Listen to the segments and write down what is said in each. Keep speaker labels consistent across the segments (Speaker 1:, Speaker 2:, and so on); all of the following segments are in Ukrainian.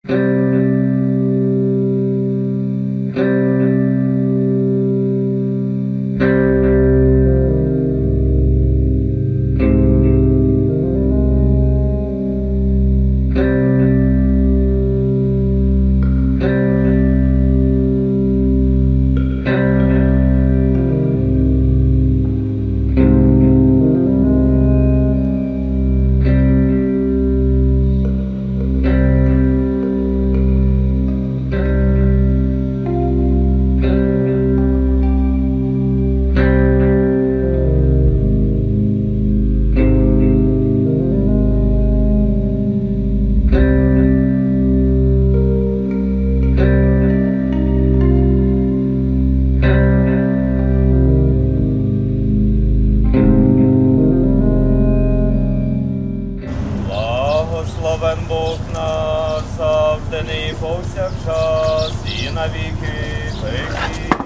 Speaker 1: Благословен Бог наш, завжди нині повсякчас і на віки веків.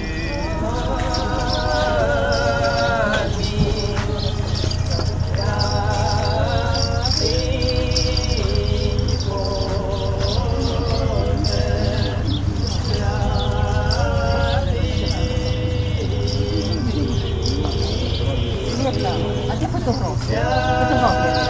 Speaker 2: А де фотограф? Фотограф.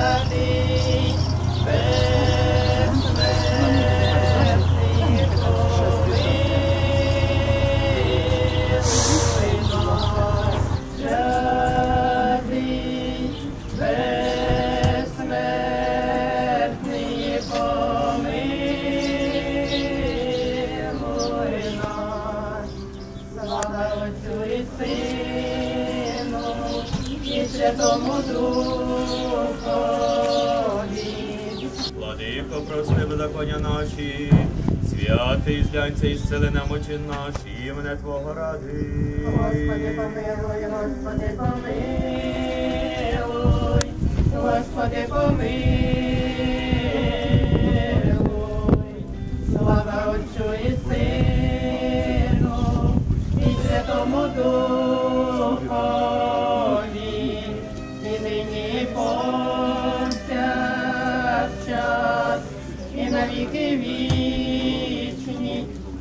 Speaker 3: Святому Духові.
Speaker 1: Владико, прости беззаконня наші, святий зглянься і зцели немочі наші, імені Твого ради.
Speaker 3: Господи, помилуй, Господи, помилуй, Господи, помилуй. Слава Отцю і Сину, і Святому Духові, і нині, і повсякчас, і на віки вічні.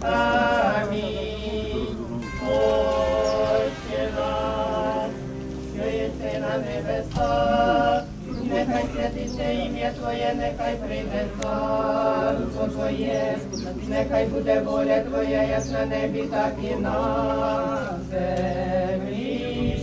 Speaker 3: Амінь. Отче наш, що єси на небесах, нехай святиться ім'я Твоє, нехай прийде царство Твоє, нехай буде воля Твоя, як на небі, так і на землі.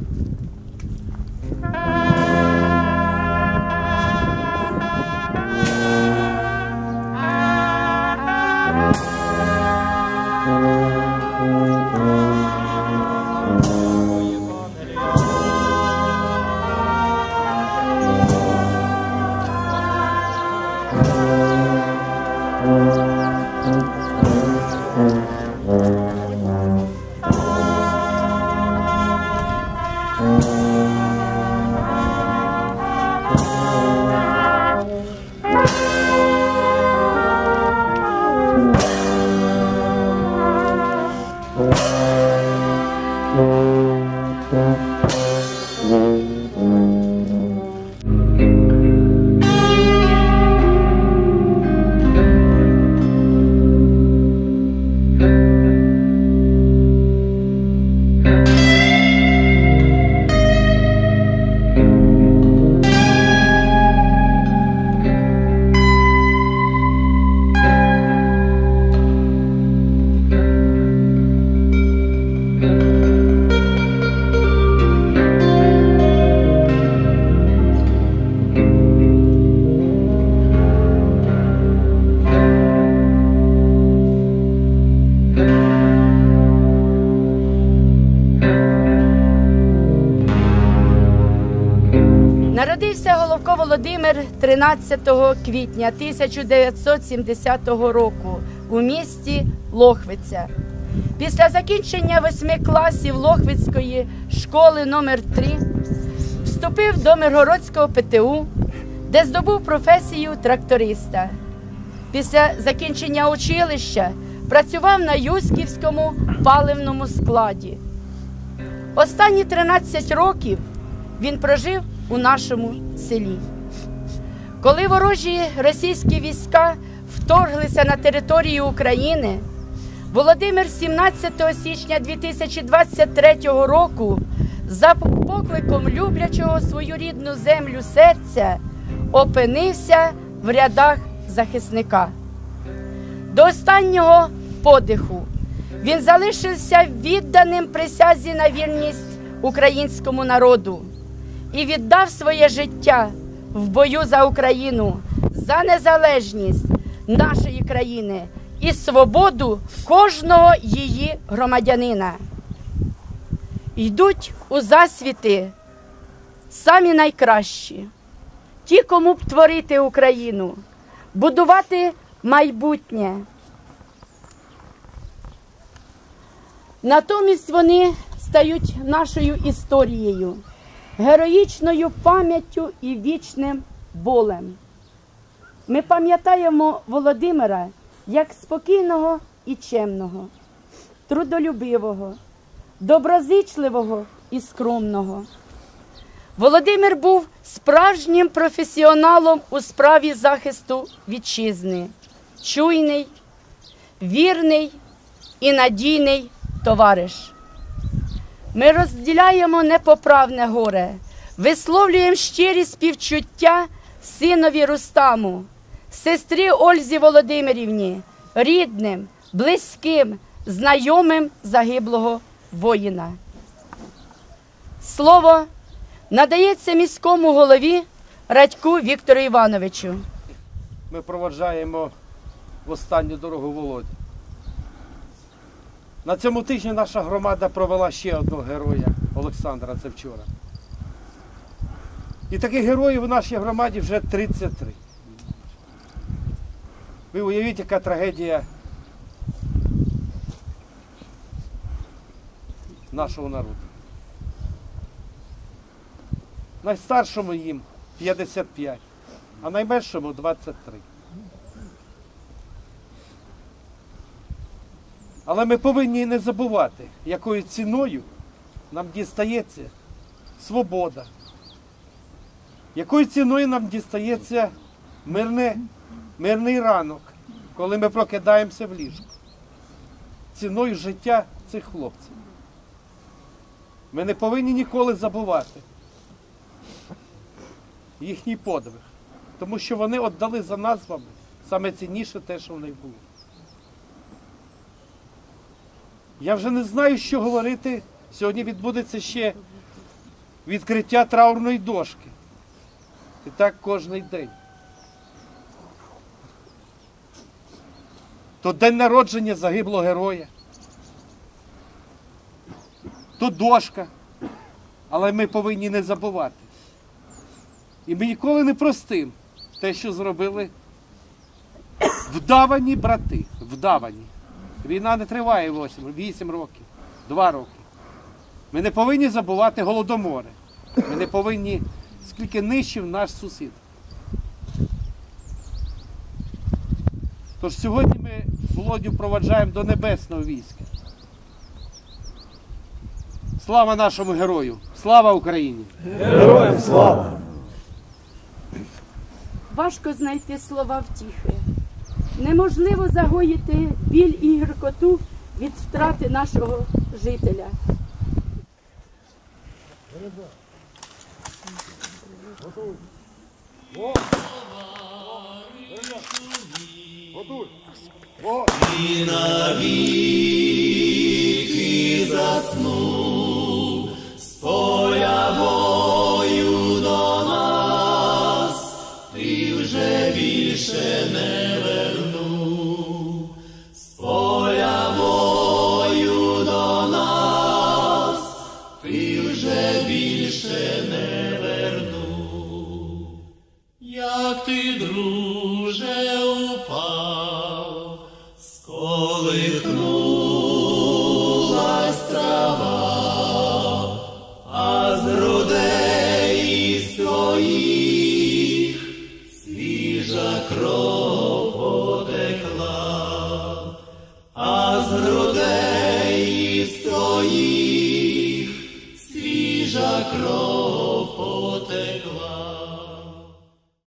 Speaker 2: Народився Головко Володимир 13 квітня 1970 року у місті Лохвиця. Після закінчення 8 класів Лохвицької школи номер 3 вступив до Миргородського ПТУ, де здобув професію тракториста. Після закінчення училища працював на Юськівському паливному складі. Останні 13 років він прожив у нашому селі. Коли ворожі російські війська вторглися на територію України, Володимир 17 січня 2023 року за покликом люблячого свою рідну землю серця опинився в рядах захисника. До останнього подиху він залишився відданим присязі на вірність українському народу і віддав своє життя в бою за Україну, за незалежність нашої країни і свободу кожного її громадянина. Йдуть у засвіти самі найкращі, ті, кому б творити Україну, будувати майбутнє. Натомість вони стають нашою історією, героїчною пам'яттю і вічним болем. Ми пам'ятаємо Володимира як спокійного і чемного, трудолюбивого, доброзичливого і скромного. Володимир був справжнім професіоналом у справі захисту вітчизни, чуйний, вірний і надійний товариш. Ми розділяємо непоправне горе, висловлюємо щирі співчуття синові Рустаму, сестрі Ользі Володимирівні, рідним, близьким, знайомим загиблого воїна. Слово надається міському голові Радьку Віктору Івановичу.
Speaker 4: Ми проводжаємо в останню дорогу Володю. На цьому тижні наша громада провела ще одного героя Олександра, це вчора. І таких героїв у нашій громаді вже 33. Ви уявіть, яка трагедія нашого народу. Найстаршому їм 55, а найменшому 23. Але ми повинні не забувати, якою ціною нам дістається свобода, якою ціною нам дістається мирний ранок, коли ми прокидаємося в ліжку. Ціною життя цих хлопців. Ми не повинні ніколи забувати їхній подвиг, тому що вони віддали за нас з вами саме цінніше те, що в них було. Я вже не знаю, що говорити. Сьогодні відбудеться ще відкриття траурної дошки. І так кожний день. То день народження загиблого героя, то дошка. Але ми повинні не забувати. І ми ніколи не простимо те, що зробили вдавані брати. Вдавані. Війна не триває 8 років, 2 роки. Ми не повинні забувати Голодомори. Ми не повинні, скільки нищив наш сусід. Тож сьогодні ми Володю проваджаємо до небесного війська. Слава нашому герою! Слава Україні!
Speaker 5: Героям слава!
Speaker 2: Важко знайти слова втіхи. Неможливо загоїти біль і гіркоту від втрати нашого жителя.
Speaker 5: І навіки заснув з появою до нас, ти вже більше не вернув, з появою до нас, ти вже більше не вернув. Як ти, друже, упав, сколихнулась трава, а з грудей своїх свіжа кров.